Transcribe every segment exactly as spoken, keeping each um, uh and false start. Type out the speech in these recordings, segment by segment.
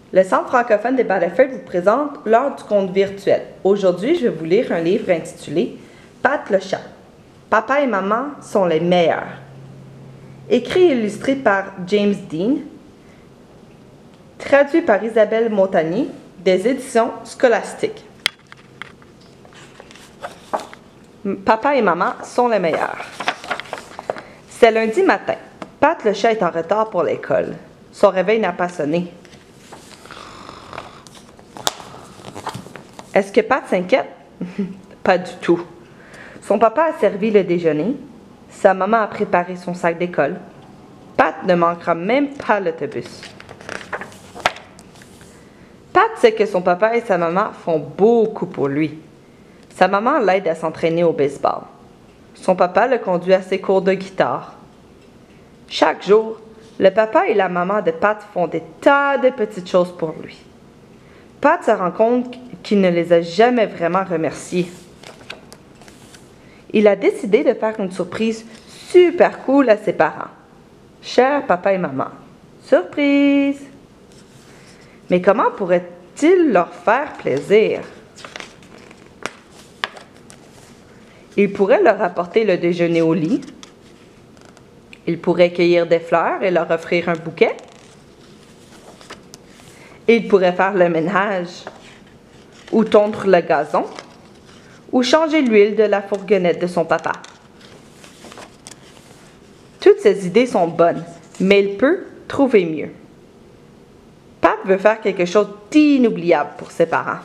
Le Centre francophone des Battleford vous présente l'heure du conte virtuel. Aujourd'hui, je vais vous lire un livre intitulé « Pat le chat. Papa et maman sont les meilleurs ». Écrit et illustré par James Dean, traduit par Isabelle Montagny, des éditions Scolastiques. Papa et maman sont les meilleurs. C'est lundi matin. Pat le chat est en retard pour l'école. Son réveil n'a pas sonné. Est-ce que Pat s'inquiète? Pas du tout. Son papa a servi le déjeuner. Sa maman a préparé son sac d'école. Pat ne manquera même pas l'autobus. Pat sait que son papa et sa maman font beaucoup pour lui. Sa maman l'aide à s'entraîner au baseball. Son papa le conduit à ses cours de guitare. Chaque jour, le papa et la maman de Pat font des tas de petites choses pour lui. Pat se rend compte qu'il ne les a jamais vraiment remerciés. Il a décidé de faire une surprise super cool à ses parents. Chers papa et maman, surprise! Mais comment pourrait-il leur faire plaisir? Il pourrait leur apporter le déjeuner au lit. Il pourrait cueillir des fleurs et leur offrir un bouquet. Il pourrait faire le ménage, ou tondre le gazon, ou changer l'huile de la fourgonnette de son papa. Toutes ces idées sont bonnes, mais il peut trouver mieux. Pat veut faire quelque chose d'inoubliable pour ses parents.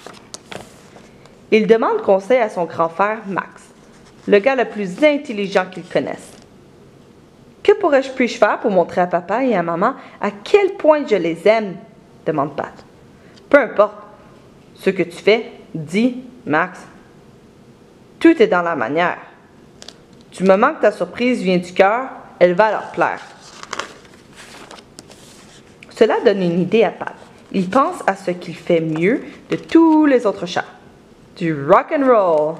Il demande conseil à son grand frère Max, le gars le plus intelligent qu'il connaisse. Que pourrais-je puis-je faire pour montrer à papa et à maman à quel point je les aime? Demande Pat. Peu importe ce que tu fais, dit Max. Tout est dans la manière. Du moment que ta surprise vient du cœur, elle va leur plaire. Cela donne une idée à Pat. Il pense à ce qu'il fait mieux de tous les autres chats. Du rock and roll.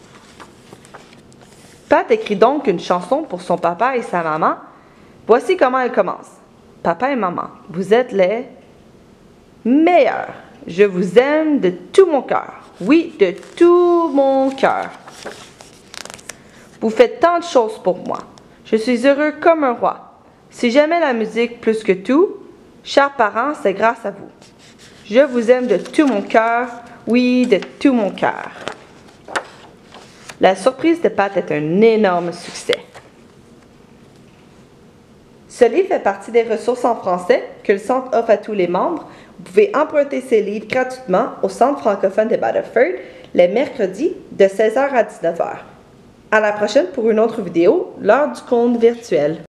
Pat écrit donc une chanson pour son papa et sa maman. Voici comment elle commence. Papa et maman, vous êtes les meilleurs. Je vous aime de tout mon cœur. Oui, de tout mon cœur. Vous faites tant de choses pour moi. Je suis heureux comme un roi. Si j'aimais la musique plus que tout, chers parents, c'est grâce à vous. Je vous aime de tout mon cœur. Oui, de tout mon cœur. La surprise de Pat est un énorme succès. Ce livre fait partie des ressources en français que le Centre offre à tous les membres. Vous pouvez emprunter ces livres gratuitement au Centre francophone de Battleford les mercredis de seize heures à dix-neuf heures. À la prochaine pour une autre vidéo, l'heure du conte virtuel.